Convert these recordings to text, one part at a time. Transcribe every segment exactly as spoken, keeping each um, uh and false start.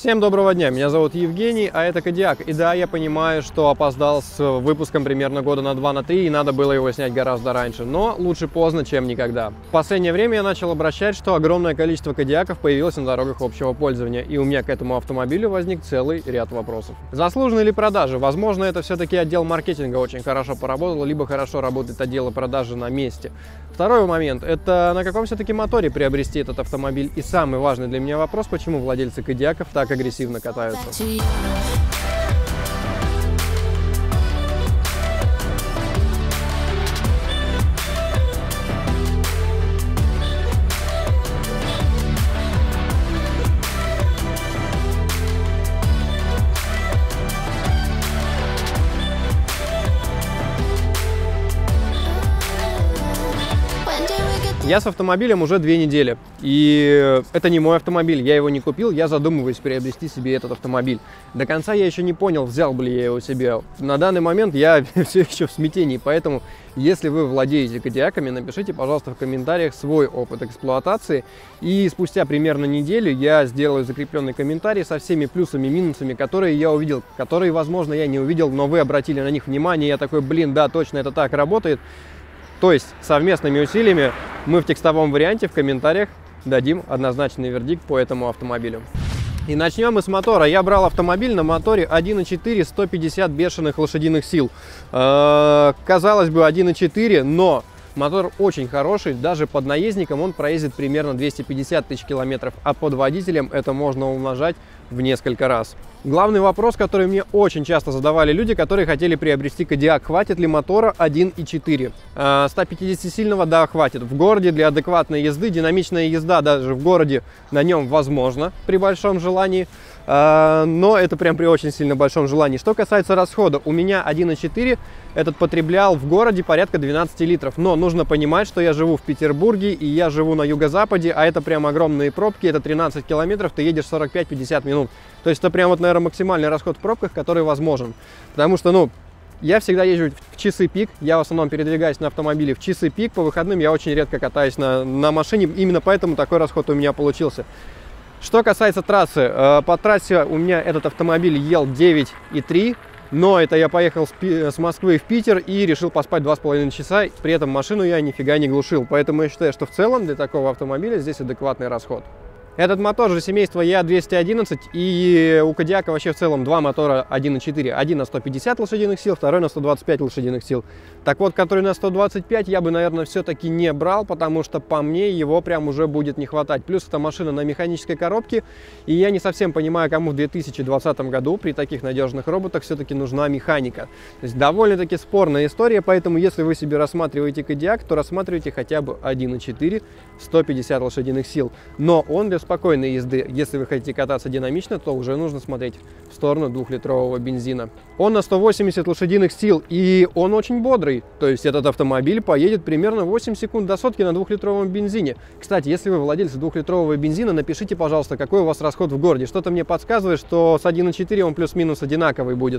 Всем доброго дня, меня зовут Евгений, а это Кодиак. И да, я понимаю, что опоздал с выпуском примерно года на два, на три, и надо было его снять гораздо раньше. Но лучше поздно, чем никогда. В последнее время я начал обращать, что огромное количество Кодиаков появилось на дорогах общего пользования, и у меня к этому автомобилю возник целый ряд вопросов. Заслужены ли продажи? Возможно, это все-таки отдел маркетинга очень хорошо поработал, либо хорошо работает отдел продажи на месте. Второй момент – это на каком все-таки моторе приобрести этот автомобиль. И самый важный для меня вопрос, почему владельцы Кодиаков так агрессивно катаются. Я с автомобилем уже две недели, и это не мой автомобиль, я его не купил, я задумываюсь приобрести себе этот автомобиль. До конца я еще не понял, взял бы ли я его себе. На данный момент я все еще в смятении, поэтому если вы владеете Кодиаками, напишите, пожалуйста, в комментариях свой опыт эксплуатации, и спустя примерно неделю я сделаю закрепленный комментарий со всеми плюсами и минусами, которые я увидел, которые, возможно, я не увидел, но вы обратили на них внимание, и я такой, блин, да, точно это так работает. То есть совместными усилиями мы в текстовом варианте в комментариях дадим однозначный вердикт по этому автомобилю. И начнем мы с мотора. Я брал автомобиль на моторе один и четыре, сто пятьдесят бешеных лошадиных сил. Э-э, казалось бы, один и четыре, но мотор очень хороший. Даже под наездником он проездит примерно двести пятьдесят тысяч километров, а под водителем это можно умножать в несколько раз. Главный вопрос, который мне очень часто задавали люди, которые хотели приобрести Кодиак: хватит ли мотора один и четыре? сто пятидесятисильного, да, хватит. В городе для адекватной езды, динамичная езда даже в городе на нем возможно при большом желании, но это прям при очень сильно большом желании. Что касается расхода, у меня один и четыре этот потреблял в городе порядка двенадцати литров, но нужно понимать, что я живу в Петербурге и я живу на юго-западе, а это прям огромные пробки, это тринадцать километров, ты едешь сорок пять — пятьдесят минут. То есть это прям вот, наверное, максимальный расход в пробках, который возможен. Потому что, ну, я всегда езжу в часы пик, я в основном передвигаюсь на автомобиле в часы пик, по выходным я очень редко катаюсь на, на машине, именно поэтому такой расход у меня получился. Что касается трассы, по трассе у меня этот автомобиль ел девять и три, но это я поехал с Москвы в Питер и решил поспать два с половиной часа, при этом машину я нифига не глушил, поэтому я считаю, что в целом для такого автомобиля здесь адекватный расход. Этот мотор же семейства Е А двести одиннадцать, и у Кодиака вообще в целом два мотора один и четыре. Один на сто пятьдесят лошадиных сил, второй на сто двадцать пять лошадиных сил. Так вот, который на сто двадцать пять я бы, наверное, все-таки не брал, потому что по мне его прям уже будет не хватать. Плюс эта машина на механической коробке, и я не совсем понимаю, кому в две тысячи двадцатом году при таких надежных роботах все-таки нужна механика. То есть довольно-таки спорная история, поэтому если вы себе рассматриваете Кодиак, то рассматривайте хотя бы один и четыре, сто пятьдесят лошадиных сил. Но он для спокойной езды, если вы хотите кататься динамично, то уже нужно смотреть в сторону двухлитрового бензина. Он на сто восемьдесят лошадиных сил, и он очень бодрый. То есть этот автомобиль поедет примерно восемь секунд до сотки на двухлитровом бензине. Кстати, если вы владелец двухлитрового бензина, напишите, пожалуйста, какой у вас расход в городе. Что-то мне подсказывает, что с один и четыре он плюс-минус одинаковый будет.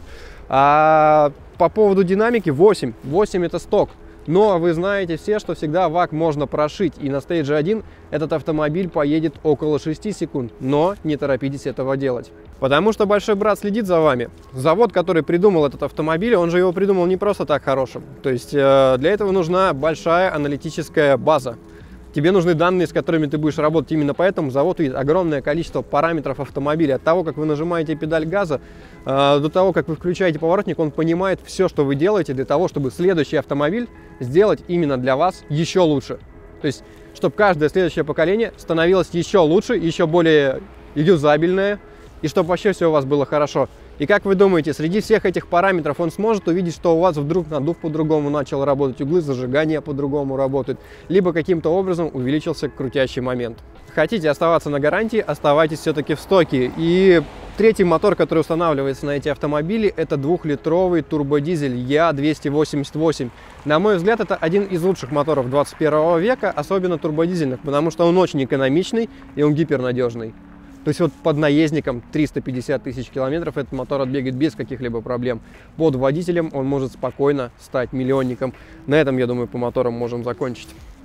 А по поводу динамики восемь. восемь это сток. Но вы знаете все, что всегда ВАК можно прошить, и на стейдже один этот автомобиль поедет около шести секунд, но не торопитесь этого делать. Потому что большой брат следит за вами. Завод, который придумал этот автомобиль, он же его придумал не просто так хорошим. То есть э, для этого нужна большая аналитическая база. Тебе нужны данные, с которыми ты будешь работать. Именно поэтому завод видит огромное количество параметров автомобиля. От того, как вы нажимаете педаль газа, э, до того, как вы включаете поворотник, он понимает все, что вы делаете, для того, чтобы следующий автомобиль сделать именно для вас еще лучше. То есть, чтобы каждое следующее поколение становилось еще лучше, еще более юзабельное, и чтобы вообще все у вас было хорошо. И как вы думаете, среди всех этих параметров он сможет увидеть, что у вас вдруг надув по-другому начал работать, углы зажигания по-другому работают, либо каким-то образом увеличился крутящий момент? Хотите оставаться на гарантии, оставайтесь все-таки в стоке. И третий мотор, который устанавливается на эти автомобили, это двухлитровый турбодизель Е А двести восемьдесят восемь. На мой взгляд, это один из лучших моторов двадцать первого века, особенно турбодизельных, потому что он очень экономичный и он гипернадежный. То есть вот под наездником триста пятьдесят тысяч километров этот мотор отбегает без каких-либо проблем. Под водителем он может спокойно стать миллионником. На этом, я думаю, по моторам можем закончить.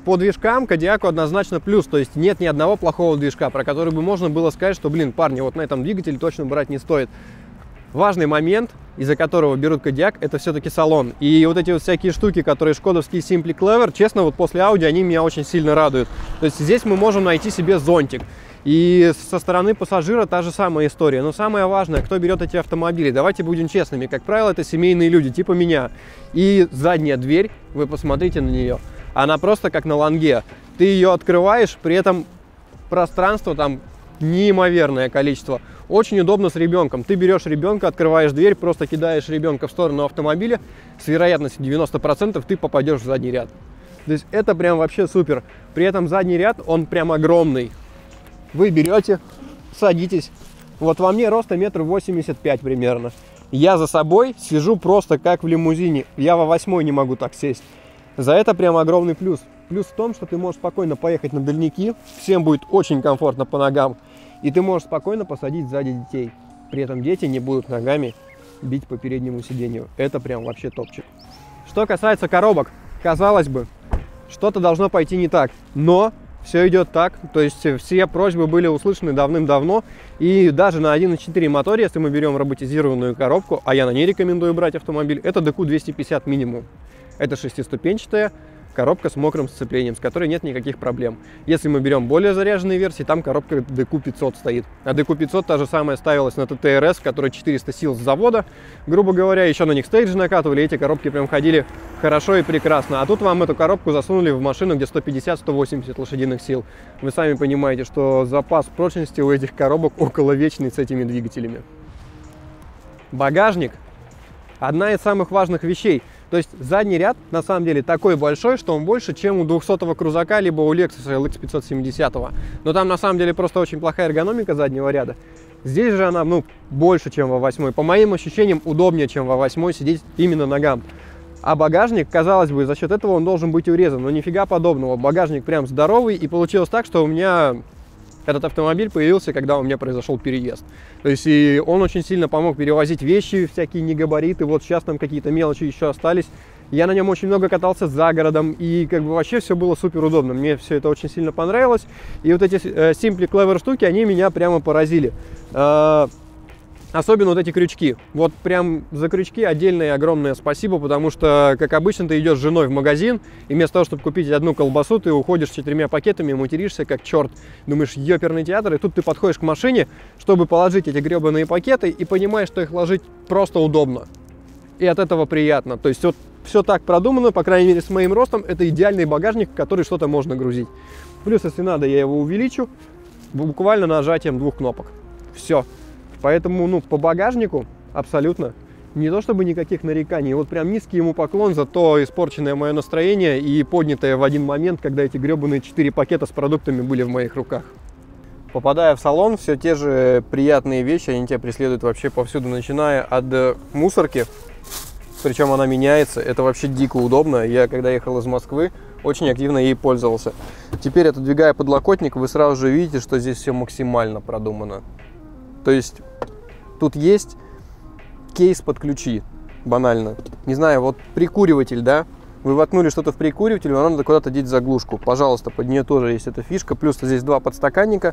по движкам Кодиаку однозначно плюс, то есть нет ни одного плохого движка, про который бы можно было сказать, что, блин, парни, вот на этом двигателе точно брать не стоит. Важный момент, из-за которого берут Кодиак, это все-таки салон. И вот эти вот всякие штуки, которые шкодовские Simply Clever, честно, вот после Audi они меня очень сильно радуют. То есть здесь мы можем найти себе зонтик. И со стороны пассажира та же самая история. Но самое важное, кто берет эти автомобили, давайте будем честными, как правило, это семейные люди, типа меня. И задняя дверь, вы посмотрите на нее, она просто как на лонге. Ты ее открываешь, при этом пространство там неимоверное количество. Очень удобно с ребенком. Ты берешь ребенка, открываешь дверь, просто кидаешь ребенка в сторону автомобиля, с вероятностью девяносто процентов ты попадешь в задний ряд. То есть это прям вообще супер. При этом задний ряд, он прям огромный. Вы берете, садитесь. Вот во мне роста метр восемьдесят пять примерно. Я за собой сижу просто как в лимузине. Я во восьмой не могу так сесть. За это прям огромный плюс. Плюс в том, что ты можешь спокойно поехать на дальники. Всем будет очень комфортно по ногам. И ты можешь спокойно посадить сзади детей. При этом дети не будут ногами бить по переднему сиденью. Это прям вообще топчик. Что касается коробок, казалось бы, что-то должно пойти не так. Но все идет так. То есть все просьбы были услышаны давным-давно. И даже на один и четыре моторе, если мы берем роботизированную коробку, а я на ней рекомендую брать автомобиль, это ди кью двести пятьдесят минимум. Это шестиступенчатая коробка с мокрым сцеплением, с которой нет никаких проблем. Если мы берем более заряженные версии, там коробка ди кью пятьсот стоит. А ди кью пятьсот та же самая ставилась на ти ти эр эс, которая четыреста сил с завода. Грубо говоря, еще на них стейджи накатывали, эти коробки прям ходили хорошо и прекрасно. А тут вам эту коробку засунули в машину, где сто пятьдесят — сто восемьдесят лошадиных сил. Вы сами понимаете, что запас прочности у этих коробок около вечный с этими двигателями. Багажник – одна из самых важных вещей. То есть задний ряд на самом деле такой большой, что он больше, чем у двухсотого крузака, либо у Lexus эл икс пятьсот семьдесят. Но там на самом деле просто очень плохая эргономика заднего ряда. Здесь же она, ну, больше, чем во восьмой. По моим ощущениям, удобнее, чем во восьмой сидеть именно ногам. А багажник, казалось бы, за счет этого он должен быть урезан. Но нифига подобного. Багажник прям здоровый. И получилось так, что у меня этот автомобиль появился, когда у меня произошел переезд. То есть и он очень сильно помог перевозить вещи, всякие негабариты. Вот сейчас там какие-то мелочи еще остались. Я на нем очень много катался за городом. И как бы вообще все было супер удобно. Мне все это очень сильно понравилось. И вот эти э, Simply Clever штуки, они меня прямо поразили. Э, Особенно вот эти крючки. Вот прям за крючки отдельное огромное спасибо, потому что, как обычно, ты идешь с женой в магазин, и вместо того, чтобы купить одну колбасу, ты уходишь с четырьмя пакетами, материшься как черт. Думаешь, ёперный театр, и тут ты подходишь к машине, чтобы положить эти гребаные пакеты, и понимаешь, что их ложить просто удобно. И от этого приятно. То есть вот все так продумано, по крайней мере, с моим ростом, это идеальный багажник, в который что-то можно грузить. Плюс, если надо, я его увеличу, буквально нажатием двух кнопок. Все. Поэтому, ну, по багажнику абсолютно не то чтобы никаких нареканий. Вот прям низкий ему поклон за то испорченное мое настроение и поднятое в один момент, когда эти гребаные четыре пакета с продуктами были в моих руках. Попадая в салон, все те же приятные вещи, они тебя преследуют вообще повсюду, начиная от мусорки. Причем она меняется, это вообще дико удобно. Я, когда ехал из Москвы, очень активно ей пользовался. Теперь, отодвигая подлокотник, вы сразу же видите, что здесь все максимально продумано. То есть тут есть кейс под ключи, банально. Не знаю, вот прикуриватель, да? Вы воткнули что-то в прикуриватель, но надо куда-то деть заглушку. Пожалуйста, под нее тоже есть эта фишка. Плюс здесь два подстаканника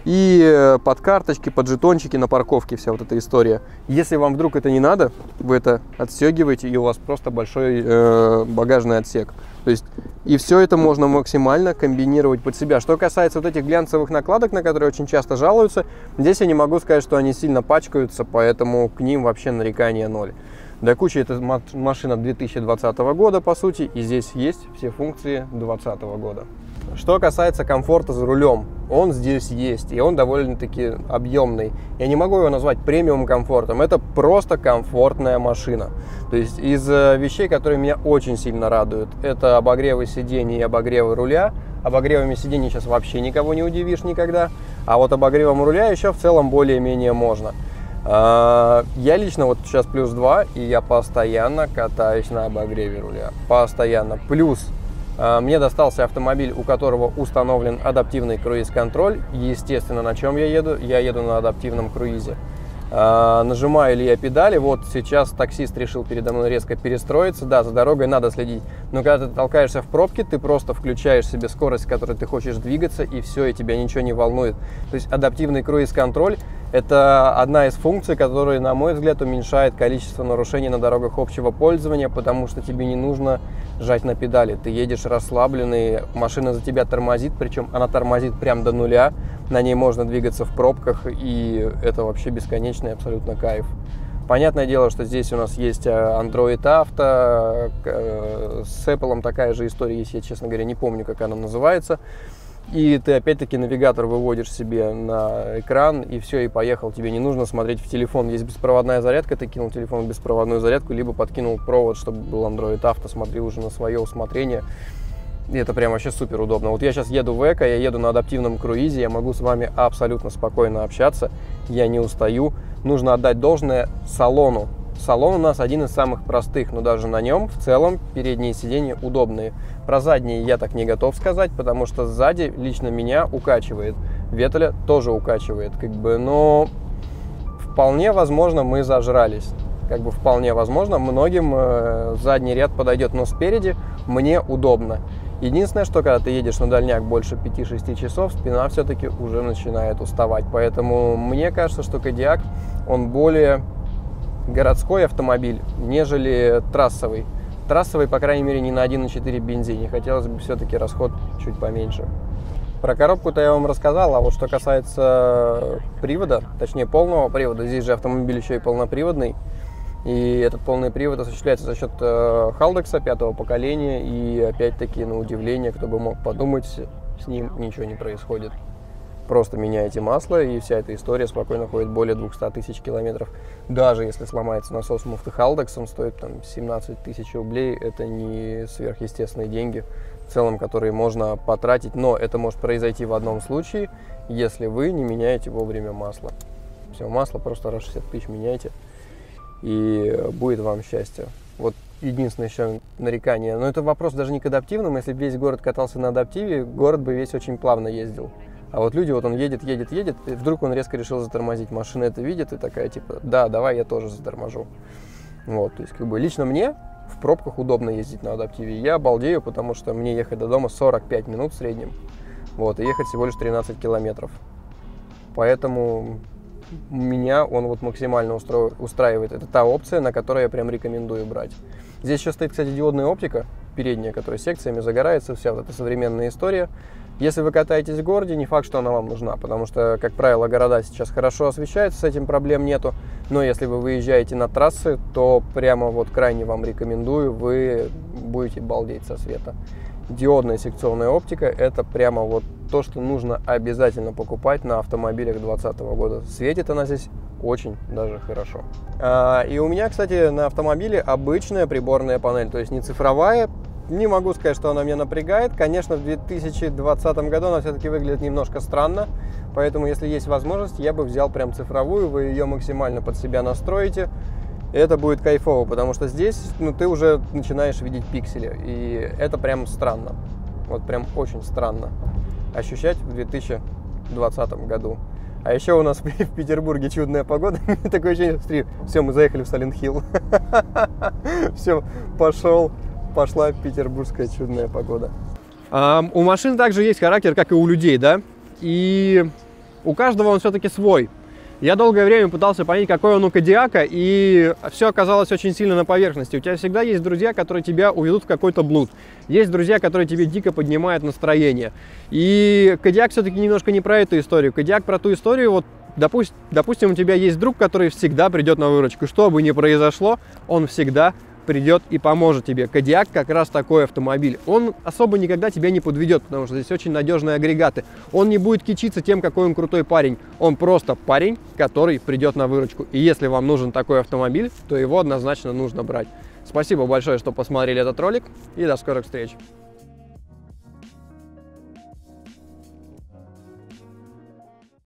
и под карточки, под жетончики на парковке вся вот эта история. Если вам вдруг это не надо, вы это отстегиваете, и у вас просто большой э, багажный отсек. То есть и все это можно максимально комбинировать под себя. Что касается вот этих глянцевых накладок, на которые очень часто жалуются, здесь я не могу сказать, что они сильно пачкаются, поэтому к ним вообще нарекания ноль. До кучи это машина две тысячи двадцатого года, по сути, и здесь есть все функции две тысячи двадцатого года. Что касается комфорта за рулем, он здесь есть, и он довольно-таки объемный. Я не могу его назвать премиум комфортом, это просто комфортная машина. То есть из вещей, которые меня очень сильно радуют, это обогревы сидений и обогревы руля. Обогревами сидений сейчас вообще никого не удивишь никогда, а вот обогревом руля еще в целом более-менее можно. Я лично вот сейчас плюс два, и я постоянно катаюсь на обогреве руля. Постоянно. Плюс мне достался автомобиль, у которого установлен адаптивный круиз-контроль. Естественно, на чем я еду? Я еду на адаптивном круизе. Нажимаю ли я педали? Вот сейчас таксист решил передо мной резко перестроиться. Да, за дорогой надо следить. Но когда ты толкаешься в пробке, ты просто включаешь себе скорость, с которой ты хочешь двигаться, и все, и тебя ничего не волнует. То есть адаптивный круиз-контроль – это одна из функций, которая, на мой взгляд, уменьшает количество нарушений на дорогах общего пользования, потому что тебе не нужно жать на педали. Ты едешь расслабленный, машина за тебя тормозит, причем она тормозит прям до нуля, на ней можно двигаться в пробках, и это вообще бесконечный абсолютно кайф. Понятное дело, что здесь у нас есть Android Auto, с Apple такая же история есть, я, честно говоря, не помню, как она называется. И ты опять-таки навигатор выводишь себе на экран, и все, и поехал. Тебе не нужно смотреть в телефон. Есть беспроводная зарядка, ты кинул телефон в беспроводную зарядку, либо подкинул провод, чтобы был Android Auto, смотри уже на свое усмотрение. И это прям вообще супер удобно. Вот я сейчас еду в эко, я еду на адаптивном круизе, я могу с вами абсолютно спокойно общаться, я не устаю. Нужно отдать должное салону. Салон у нас один из самых простых, но даже на нем в целом передние сиденья удобные. Про задние я так не готов сказать, потому что сзади лично меня укачивает. Ветеля тоже укачивает, как бы, но вполне возможно мы зажрались. Как бы вполне возможно, многим э, задний ряд подойдет, но спереди мне удобно. Единственное, что когда ты едешь на дальняк больше пяти-шести часов, спина все-таки уже начинает уставать. Поэтому мне кажется, что Кодиак, он более городской автомобиль, нежели трассовый. Трассовый, по крайней мере, не на один и четыре бензине. Хотелось бы все-таки расход чуть поменьше. Про коробку-то я вам рассказал, а вот что касается привода, точнее полного привода, здесь же автомобиль еще и полноприводный. И этот полный привод осуществляется за счет Haldex пятого поколения. И опять-таки, на удивление, кто бы мог подумать, с ним ничего не происходит. Просто меняете масло, и вся эта история спокойно ходит более двухсот тысяч километров. Даже если сломается насос муфты Haldex, он стоит там семнадцать тысяч рублей. Это не сверхъестественные деньги, в целом, которые можно потратить. Но это может произойти в одном случае, если вы не меняете вовремя масло. Все, масло просто раз в шестьдесят тысяч меняйте, и будет вам счастье. Вот единственное еще нарекание, но это вопрос даже не к адаптивному. Если бы весь город катался на адаптиве, город бы весь очень плавно ездил. А вот люди, вот он едет, едет, едет, и вдруг он резко решил затормозить. Машина это видит и такая, типа, да, давай я тоже заторможу. Вот, то есть, как бы, лично мне в пробках удобно ездить на адаптиве. Я балдею, потому что мне ехать до дома сорок пять минут в среднем. Вот, и ехать всего лишь тринадцать километров. Поэтому меня он вот максимально устро... устраивает. Это та опция, на которую я прям рекомендую брать. Здесь еще стоит, кстати, диодная оптика передняя, которая секциями загорается, вся вот эта современная история. Если вы катаетесь в городе, не факт, что она вам нужна, потому что, как правило, города сейчас хорошо освещаются, с этим проблем нету. Но если вы выезжаете на трассы, то прямо вот крайне вам рекомендую, вы будете балдеть со света. Диодная секционная оптика – это прямо вот то, что нужно обязательно покупать на автомобилях двадцатого года. Светит она здесь очень даже хорошо. А, и у меня, кстати, на автомобиле обычная приборная панель, то есть не цифровая. Не могу сказать, что она меня напрягает. Конечно, в две тысячи двадцатом году она все-таки выглядит немножко странно, поэтому, если есть возможность, я бы взял прям цифровую, вы ее максимально под себя настроите. И это будет кайфово, потому что здесь, ну, ты уже начинаешь видеть пиксели, и это прям странно. Вот прям очень странно ощущать в две тысячи двадцатом году. А еще у нас в Петербурге чудная погода. Такое ощущение, смотри, все, мы заехали в Сайлент-Хилл. Все, пошел, пошла петербургская чудная погода. А, у машин также есть характер, как и у людей, да? И у каждого он все-таки свой. Я долгое время пытался понять, какой он у Кодиака, и все оказалось очень сильно на поверхности. У тебя всегда есть друзья, которые тебя уведут в какой-то блуд. Есть друзья, которые тебе дико поднимают настроение. И Кодиак все-таки немножко не про эту историю. Кодиак про ту историю, вот, допустим, допустим, у тебя есть друг, который всегда придет на выручку. Что бы ни произошло, он всегда придет и поможет тебе. Кодиак как раз такой автомобиль. Он особо никогда тебя не подведет, потому что здесь очень надежные агрегаты. Он не будет кичиться тем, какой он крутой парень. Он просто парень, который придет на выручку. И если вам нужен такой автомобиль, то его однозначно нужно брать. Спасибо большое, что посмотрели этот ролик, и до скорых встреч.